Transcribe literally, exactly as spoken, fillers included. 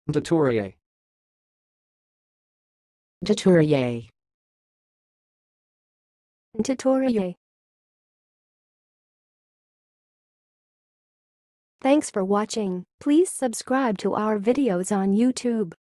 nteturuye, nteturuye, nteturuye. Thanks for watching. Please subscribe to our videos on YouTube.